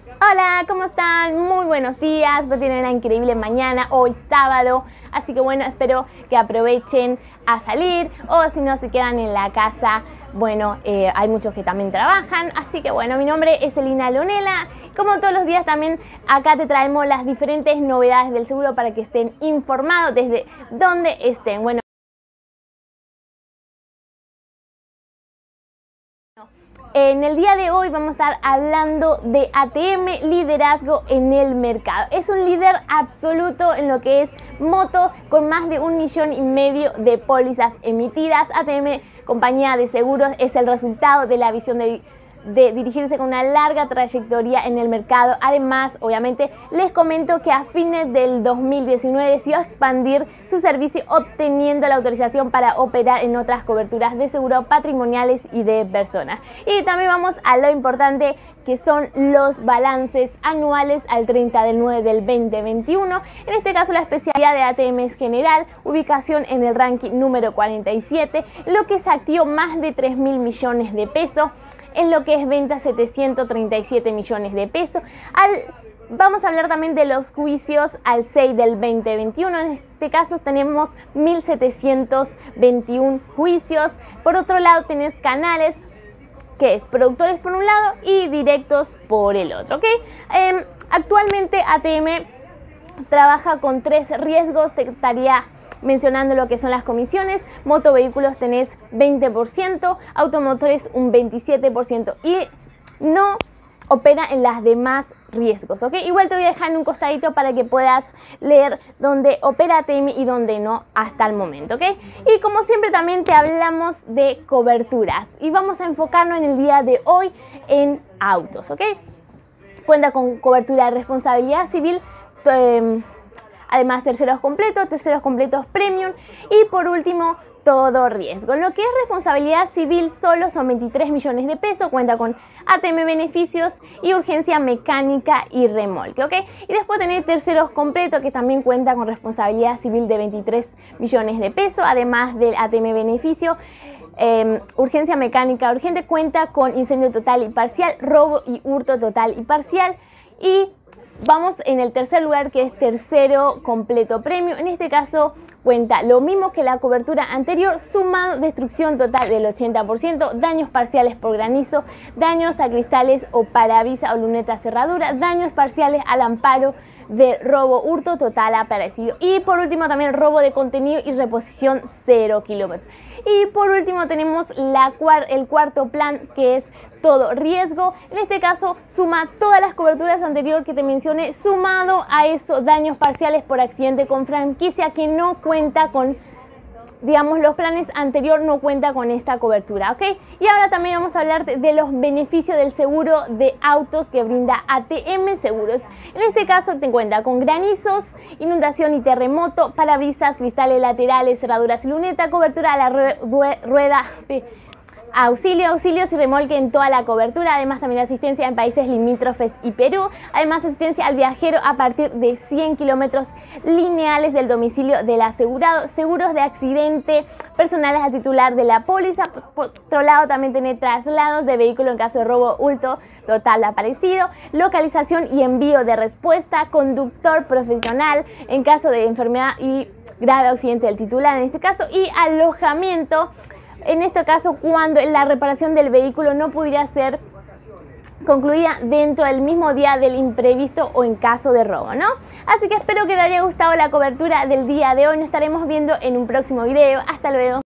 Hola, ¿cómo están? Muy buenos días, pues tienen una increíble mañana, hoy sábado, así que bueno, espero que aprovechen a salir o si no se quedan en la casa, bueno, hay muchos que también trabajan, así que bueno, mi nombre es Elina Leonela, como todos los días también acá te traemos las diferentes novedades del seguro para que estén informados desde donde estén. Bueno, en el día de hoy vamos a estar hablando de ATM, liderazgo en el mercado. Es un líder absoluto en lo que es moto, con más de 1,5 millones de pólizas emitidas. ATM, compañía de seguros, es el resultado de la visión de dirigirse con una larga trayectoria en el mercado. Además, obviamente, les comento que a fines del 2019 decidió expandir su servicio obteniendo la autorización para operar en otras coberturas de seguro patrimoniales y de personas. Y también vamos a lo importante que son los balances anuales al 30/9 del 2021. En este caso, la especialidad de ATM es general, ubicación en el ranking número 47, lo que se activó más de 3.000 millones de pesos. En lo que es venta, 737 millones de pesos. Vamos a hablar también de los juicios al 6 del 2021. En este caso tenemos 1.721 juicios. Por otro lado tenés canales, que es productores por un lado y directos por el otro, ¿ok? Actualmente ATM trabaja con 3 riesgos. Te estaría mencionando lo que son las comisiones. Motovehículos tenés 20%, automotores un 27% y no opera en las demás riesgos, ¿ok? Igual te voy a dejar en un costadito para que puedas leer dónde opera ATM y dónde no hasta el momento, ¿ok? Y como siempre también te hablamos de coberturas y vamos a enfocarnos en el día de hoy en autos, ¿ok? Cuenta con cobertura de responsabilidad civil, además terceros completos premium y por último todo riesgo. En lo que es responsabilidad civil solo son 23 millones de pesos, cuenta con ATM beneficios y urgencia mecánica y remolque, ¿ok? Y después tenés terceros completos que también cuenta con responsabilidad civil de 23 millones de pesos, además del ATM beneficio. Urgencia mecánica urgente cuenta con incendio total y parcial, robo y hurto total y parcial. Y vamos en el tercer lugar, que es tercero completo premium. En este caso cuenta lo mismo que la cobertura anterior, sumado destrucción total del 80%, daños parciales por granizo, daños a cristales o parabrisas o luneta cerradura, daños parciales al amparo de robo, hurto total aparecido. Y por último también robo de contenido y reposición 0 kilómetros. Y por último tenemos el cuarto plan, que es todo riesgo. En este caso suma todas las coberturas anteriores que te mencioné, sumado a esos daños parciales por accidente con franquicia, que no cuenta con, digamos, los planes anteriores no cuenta con esta cobertura, ¿ok? Y ahora también vamos a hablar de los beneficios del seguro de autos que brinda ATM Seguros. En este caso te cuenta con granizos, inundación y terremoto, parabrisas, cristales laterales, cerraduras y luneta, cobertura a la rueda, auxilios y remolque en toda la cobertura, además también asistencia en países limítrofes y Perú, además asistencia al viajero a partir de 100 kilómetros lineales del domicilio del asegurado, seguros de accidente personales al titular de la póliza. Por otro lado también tiene traslados de vehículo en caso de robo, hurto total aparecido, localización y envío de respuesta, conductor profesional en caso de enfermedad y grave accidente del titular en este caso, y alojamiento en este caso cuando la reparación del vehículo no pudiera ser concluida dentro del mismo día del imprevisto o en caso de robo, ¿no? Así que espero que te haya gustado la cobertura del día de hoy. Nos estaremos viendo en un próximo video. Hasta luego.